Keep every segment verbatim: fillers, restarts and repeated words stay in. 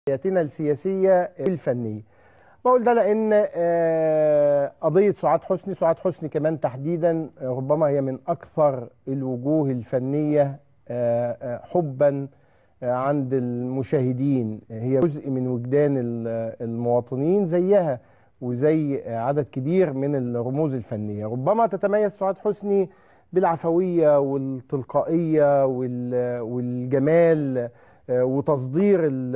حياتنا السياسية الفنية. بقول ده لأن قضية سعاد حسني سعاد حسني كمان تحديدا ربما هي من أكثر الوجوه الفنية حبا عند المشاهدين، هي جزء من وجدان المواطنين زيها وزي عدد كبير من الرموز الفنية. ربما تتميز سعاد حسني بالعفوية والتلقائية والجمال وتصدير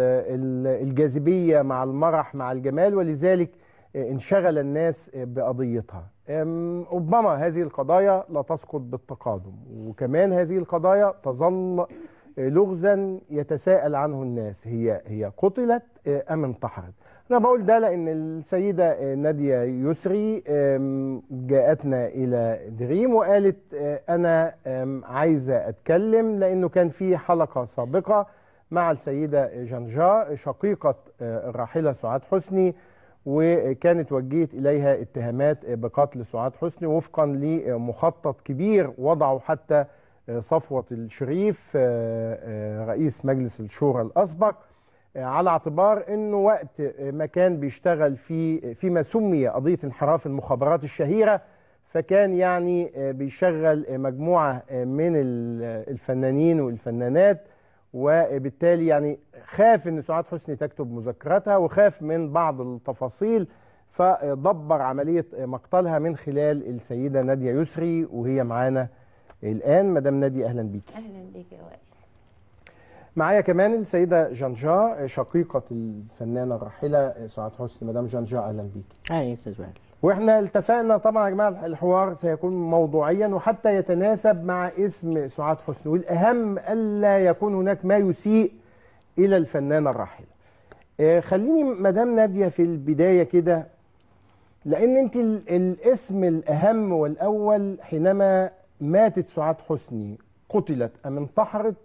الجاذبية مع المرح مع الجمال، ولذلك انشغل الناس بقضيتها. ربما هذه القضايا لا تسقط بالتقادم، وكمان هذه القضايا تظل لغزا يتساءل عنه الناس، هي هي قتلت أم انتحرت؟ أنا بقول ده لأن السيدة نادية يسري جاءتنا إلى دريم وقالت أنا عايزة أتكلم، لأنه كان في حلقة سابقة مع السيدة جنجا شقيقة الراحلة سعاد حسني، وكانت وجهت إليها اتهامات بقتل سعاد حسني وفقا لمخطط كبير وضعه حتى صفوة الشريف رئيس مجلس الشورى الأسبق، على اعتبار أنه وقت ما كان بيشتغل في فيما سمي قضية انحراف المخابرات الشهيرة، فكان يعني بيشغل مجموعة من الفنانين والفنانات، وبالتالي يعني خاف ان سعاد حسني تكتب مذكراتها وخاف من بعض التفاصيل، فدبر عملية مقتلها من خلال السيدة نادية يسري، وهي معانا الآن. مدام نادية أهلا بيك. أهلا بيك يا وائل. معايا كمان السيدة جنجا شقيقة الفنانة الراحلة سعاد حسني. مدام جنجا أهلا بيك. أهلا يا أستاذ وائل. واحنا التفقنا طبعا يا جماعه الحوار سيكون موضوعيا وحتى يتناسب مع اسم سعاد حسني، والاهم الا يكون هناك ما يسيء الى الفنانه الراحله. آه خليني مدام ناديه في البدايه كده، لان انت الاسم الاهم والاول حينما ماتت سعاد حسني قتلت ام انتحرت،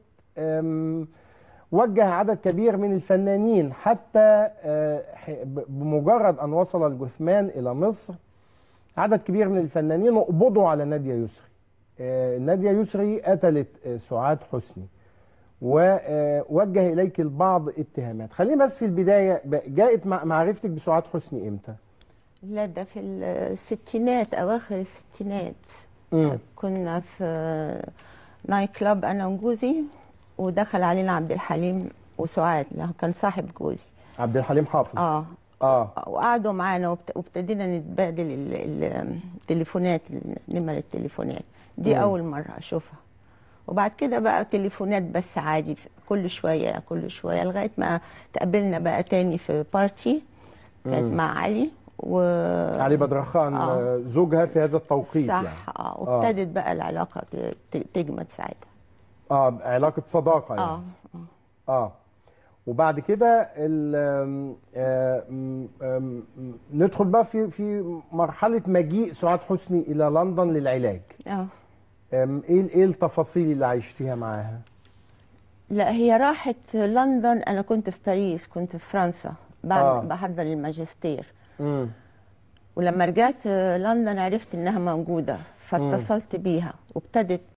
وجه عدد كبير من الفنانين حتى بمجرد أن وصل الجثمان إلى مصر عدد كبير من الفنانين قبضوا على نادية يسري. نادية يسري قتلت سعاد حسني ووجه إليك البعض اتهامات. خليني بس في البداية، جاءت معرفتك بسعاد حسني إمتى؟ لا ده في الستينات، أواخر الستينات. م. كنا في نايت كلاب أنا وجوزي، ودخل علينا عبد الحليم وسعاد، كان صاحب جوزي عبد الحليم حافظ. اه اه وقعدوا معانا وابتدينا نتبادل التليفونات، نمر التليفونات دي. مم. اول مره اشوفها، وبعد كده بقى تليفونات بس عادي كل شويه كل شويه لغايه ما تقابلنا بقى تاني في بارتي كانت مع علي و علي بدرخان آه. زوجها في هذا التوقيت. صح. يعني اه وابتدت آه. بقى العلاقه تجمد ساعتها. اه علاقة صداقة يعني. اه اه, آه. وبعد كده ندخل بقى في في مرحلة مجيء سعاد حسني إلى لندن للعلاج. اه ايه ايه التفاصيل اللي عشتيها معاها؟ لا هي راحت لندن، انا كنت في باريس، كنت في فرنسا آه. بحضر الماجستير. امم ولما رجعت لندن عرفت انها موجودة، فاتصلت بيها وابتدت